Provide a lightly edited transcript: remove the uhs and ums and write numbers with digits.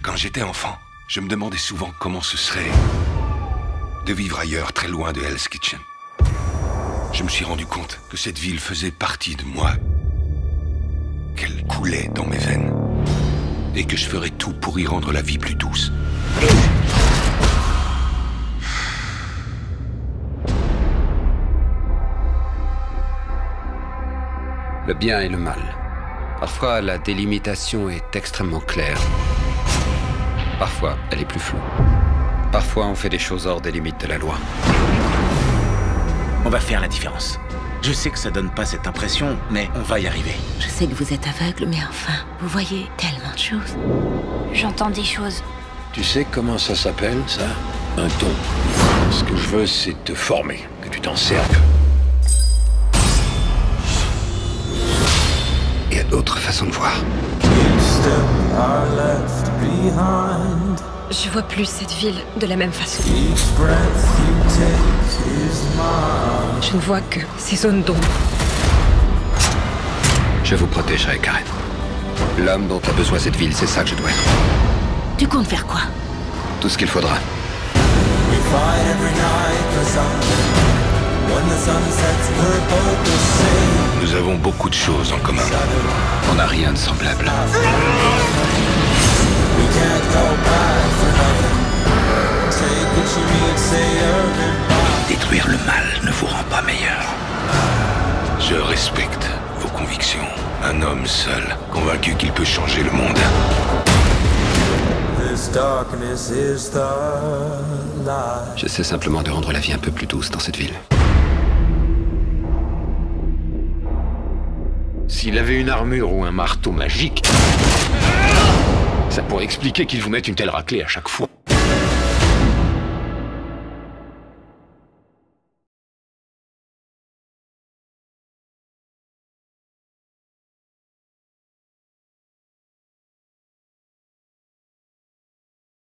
Quand j'étais enfant, je me demandais souvent comment ce serait de vivre ailleurs, très loin de Hell's Kitchen. Je me suis rendu compte que cette ville faisait partie de moi, qu'elle coulait dans mes veines, et que je ferais tout pour y rendre la vie plus douce. Le bien et le mal. Parfois, la délimitation est extrêmement claire. Parfois, elle est plus floue. Parfois, on fait des choses hors des limites de la loi. On va faire la différence. Je sais que ça donne pas cette impression, mais on va y arriver. Je sais que vous êtes aveugle, mais enfin, vous voyez tellement de choses. J'entends des choses. Tu sais comment ça s'appelle, ça? Un don. Ce que je veux, c'est te former, que tu t'en serves. Il y a d'autres façons de voir. Je vois plus cette ville de la même façon. Je ne vois que ces zones d'ombre. Je vous protégerai, Karen. L'homme dont a besoin cette ville, c'est ça que je dois être. Tu comptes faire quoi? Tout ce qu'il faudra. Nous avons beaucoup de choses en commun. On n'a rien de semblable. Détruire le mal ne vous rend pas meilleur. Je respecte vos convictions. Un homme seul, convaincu qu'il peut changer le monde. J'essaie simplement de rendre la vie un peu plus douce dans cette ville. S'il avait une armure ou un marteau magique, ça pourrait expliquer qu'il vous mette une telle raclée à chaque fois.